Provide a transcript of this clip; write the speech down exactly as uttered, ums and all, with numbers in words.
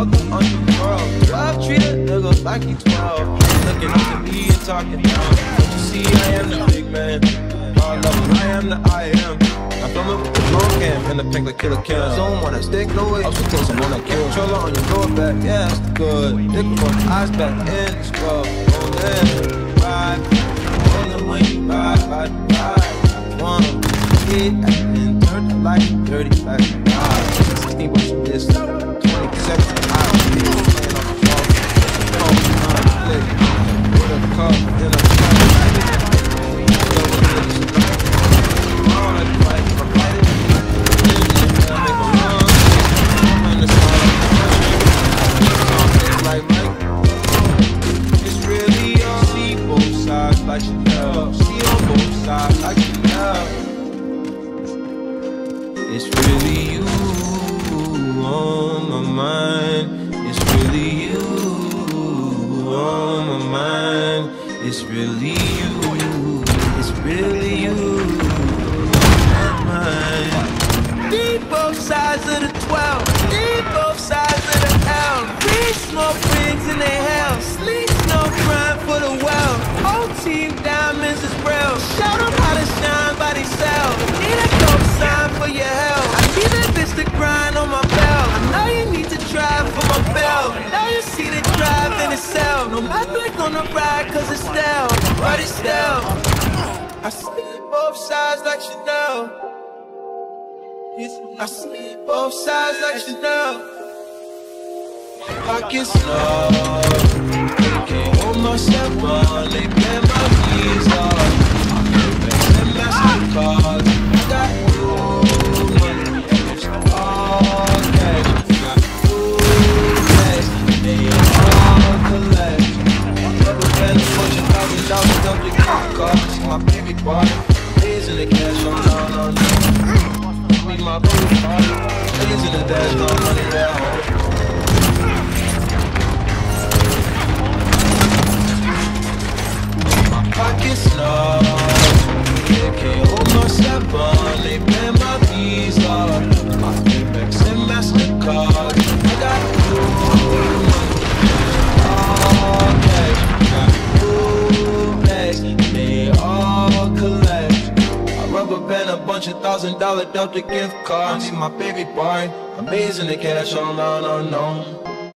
the underworld. twelve treat a nigga like he twelve. Looking up to me and talking down. Don't you see I am the big man? All of them, I am the I am. I film it with the long cam and the pink like killer kill. Zone wanna stick no way. Also close, I'm on that kill. Controller on your lower back, yeah, that's good. Dick on eyes back in the scrub. On in, ride. On the when you ride, ride, ride. One, hit, and turn the light, thirty back. sixteen bucks from this, twenty-seven. I don't need to play on the ball. Oh, I'm flick. With a cup, then a cup. It's really on. See both sides like you know. See on both sides like you know. It's really you on my mind. It's really you on my mind. It's really you. It's really you on my mind. Deep both sides of the twelve. Deep both sides of the L. Three smoke rings in their hell. Sleep no crime for the well. Whole team diamonds is real. Shout them how to shine by themselves. Need a dope sign for your help. I need a bitch to grind on my belt. I know you need to drive for my belt. Now you see the drive in itself. No matter on the ride cause it's stale. But it's stale. I see both sides like you know. I see both sides like you know. Pockets low, can't hold myself on. They play my keys off. And MasterCards, I got new money, it's all cash. Got new cash, they all collect. Never been a bunch of thousand dollars, don't get caught. See my baby boy, days in the cash, oh no, no, no. Me my baby boy, days in the dash, no money there. Pockets low, yeah, can't hold myself on. They pay my fees off. My Amex and MasterCard, I got new all cash. Got new bags, they all collect. I rubber band a bunch of thousand dollar Delta gift cards. See my baby boy, amazing the cash, oh no, no, no.